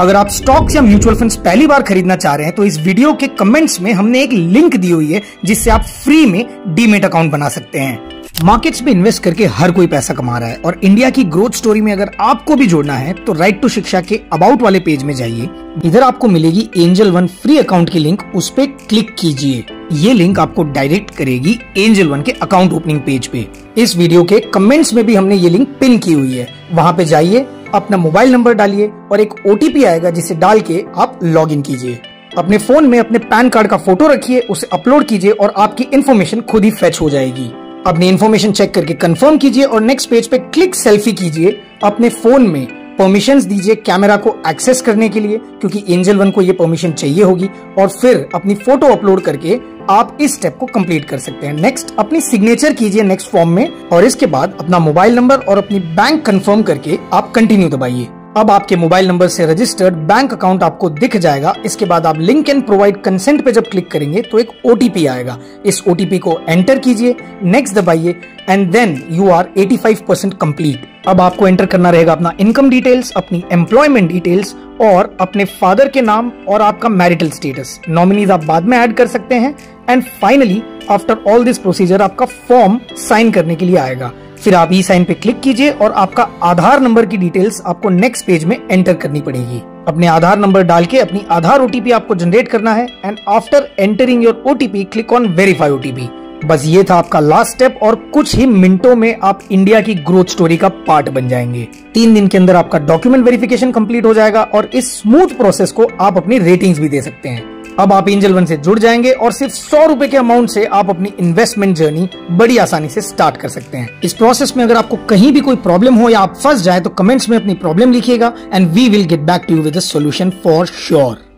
अगर आप स्टॉक्स या म्यूचुअल फंड्स पहली बार खरीदना चाह रहे हैं तो इस वीडियो के कमेंट्स में हमने एक लिंक दी हुई है जिससे आप फ्री में डीमेट अकाउंट बना सकते हैं। मार्केट्स में इन्वेस्ट करके हर कोई पैसा कमा रहा है और इंडिया की ग्रोथ स्टोरी में अगर आपको भी जोड़ना है तो राइट टू शिक्षा के अबाउट वाले पेज में जाइए। इधर आपको मिलेगी एंजल वन फ्री अकाउंट की लिंक, उस पे क्लिक कीजिए। ये लिंक आपको डायरेक्ट करेगी एंजल वन के अकाउंट ओपनिंग पेज पे। इस वीडियो के कमेंट्स में भी हमने ये लिंक पिन की हुई है, वहां पे जाइए, अपना मोबाइल नंबर डालिए और एक ओटीपी आएगा जिसे डाल के आप लॉग इन कीजिए। अपने फोन में अपने पैन कार्ड का फोटो रखिए, उसे अपलोड कीजिए और आपकी इन्फॉर्मेशन खुद ही फेच हो जाएगी। अपनी इन्फॉर्मेशन चेक करके कंफर्म कीजिए और नेक्स्ट पेज पे क्लिक सेल्फी कीजिए। अपने फोन में परमिशंस दीजिए कैमरा को एक्सेस करने के लिए, क्योंकि एंजल वन को ये परमिशन चाहिए होगी, और फिर अपनी फोटो अपलोड करके आप इस स्टेप को कंप्लीट कर सकते हैं। नेक्स्ट अपनी सिग्नेचर कीजिए नेक्स्ट फॉर्म में और इसके बाद अपना मोबाइल नंबर और अपनी बैंक कंफर्म करके आप कंटिन्यू दबाइए। अब आपके मोबाइल नंबर से रजिस्टर्ड बैंक अकाउंट आपको दिख जाएगा। इसके बाद आप लिंक एंड प्रोवाइड कंसेंट पे जब क्लिक करेंगे तो एक ओटीपी आएगा। इस ओटीपी को एंटर कीजिए, नेक्स्ट दबाइए and then you are 85% complete. अब आपको एंटर करना रहेगा अपना इनकम डिटेल्स, अपनी एम्प्लॉयमेंट डिटेल्स और अपने फादर के नाम और आपका मैरिटल स्टेटस। नॉमिनीज आप बाद में ऐड कर सकते हैं and finally after all this procedure आपका फॉर्म साइन करने के लिए आएगा। फिर आप ई साइन पे क्लिक कीजिए और आपका आधार नंबर की डिटेल्स आपको नेक्स्ट पेज में एंटर करनी पड़ेगी। अपने आधार नंबर डाल के अपनी आधार ओटीपी आपको जनरेट करना है and after entering your OTP click on verify OTP. बस ये था आपका लास्ट स्टेप और कुछ ही मिनटों में आप इंडिया की ग्रोथ स्टोरी का पार्ट बन जाएंगे। 3 दिन के अंदर आपका डॉक्यूमेंट वेरिफिकेशन कंप्लीट हो जाएगा और इस स्मूथ प्रोसेस को आप अपनी रेटिंग्स भी दे सकते हैं। अब आप एंजल वन से जुड़ जाएंगे और सिर्फ 100 रुपए के अमाउंट से आप अपनी इन्वेस्टमेंट जर्नी बड़ी आसानी से स्टार्ट कर सकते हैं। इस प्रोसेस में अगर आपको कहीं भी कोई प्रॉब्लम हो या आप फंस जाए तो कमेंट्स में अपनी प्रॉब्लम लिखिएगा and we will get back to you with a solution for sure.